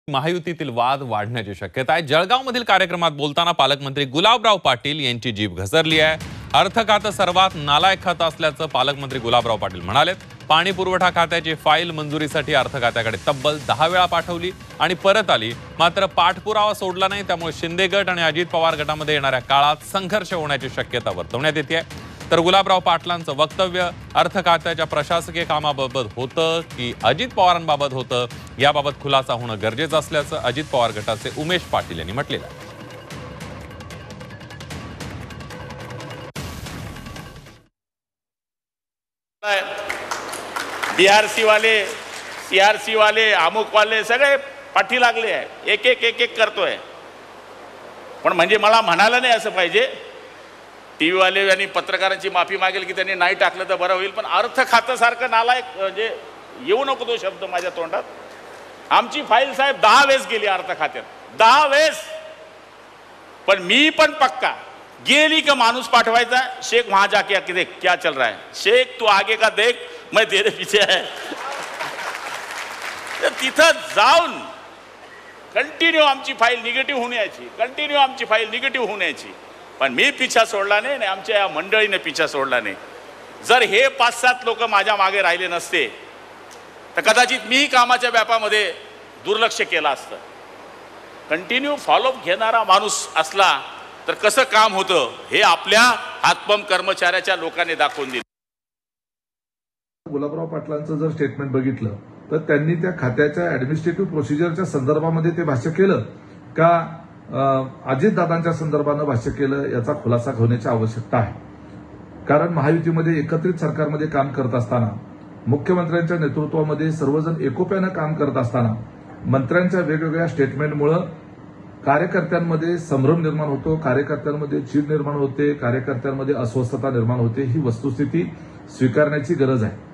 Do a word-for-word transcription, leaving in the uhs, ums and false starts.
महायुतीतील वाद वाढण्याची शक्यता आहे। जळगावमधील कार्यक्रमात बोलताना पालकमंत्री गुलाबराव पाटील यांची जीभ घसरली आहे। अर्थ खातं सर्वात नालायक खातं असल्याचं पालकमंत्री गुलाबराव पाटील म्हणाले। पाणी पुरवठा खात्याची फाईल मंजुरीसाठी अर्थ खात्याकडे तब्बल दहा वेळा पाठवली आणि परत आली, मात्र पाठपुरावा सोडला नाही। त्यामुळे शिंदे गट आणि अजित पवार गटामध्ये येणाऱ्या काळात संघर्ष होण्याची शक्यता वर्तवण्यात येते। तर गुलाबराव पाटलांचं वक्तव्य अर्थ खात्याच्या प्रशासकीय कामाबाबत होतं की अजित पवारांबाबत होतं, याबाबत खुलासा होणं गरजेचं असल्याचं अजित पवार गटाचे उमेश पाटील यांनी म्हटलेलं आहे। बीआरसी वाले, सीआरसी वाले, अमुक वाले सगळे पाठी लागले आहे, एक एक एक एक करतोय। पण म्हणजे मला म्हणायला नाही असं पाहिजे, टीव्ही वाले आणि पत्रकारांची माफी मागेल की त्यांनी नाही टाकलं तर बरं होईल, पण अर्थ खातं सारखं नालायक म्हणजे येऊ नको तो शब्द माझ्या तोंडात। आमची फाईल साहेब दहा वेळेस गेली अर्थ खात्यात, दहा वेळेस। पण मी पण पक्का गेली का माणूस पाठवायचा, शेख वहां जाके आके देख क्या चल रहा है, शेख तू आगे का देख मैं तेरे पीछे है। तिथं जाऊन कंटिन्यू आमची फाईल निगेटिव्ह होण्याची, कंटिन्यू आमची फाईल निगेटिव्ह होण्याची। पण मी पिछा सोडला नाही आणि आमच्या या मंडळीने पिछा सोडला नाही। जर हे पाच सात लोक माझ्या मागे राहिले नसते तर कदाचित मी कामाच्या व्यापामध्ये दुर्लक्ष केलं असतं। कंटिन्यू फॉलोअप घेणारा माणूस असला तर कसं काम होतं हे आपल्या हातपंप कर्मचाऱ्याच्या लोकांनी दाखवून दिलं। गुलाबराव पाटलांचं जर स्टेटमेंट बघितलं तर त्यांनी त्या खात्याच्या ऍडमिनिस्ट्रेटिव्ह प्रोसिजरच्या संदर्भामध्ये ते भाष्य केलं का अजितदादांच्या संदर्भानं भाष्य केलं, याचा खुलासा होण्याची आवश्यकता आहे। कारण महायुतीमध्ये एकत्रित सरकारमध्ये काम करत असताना, मुख्यमंत्र्यांच्या नेतृत्वामध्ये सर्वजण एकोप्यानं काम करत असताना मंत्र्यांच्या वेगवेगळ्या स्टेटमेंटमुळे कार्यकर्त्यांमध्ये संभ्रम निर्माण होतो, कार्यकर्त्यांमध्ये चीड निर्माण होते, कार्यकर्त्यांमध्ये अस्वस्थता निर्माण होते। ही वस्तुस्थिती स्वीकारण्याची गरज आहे।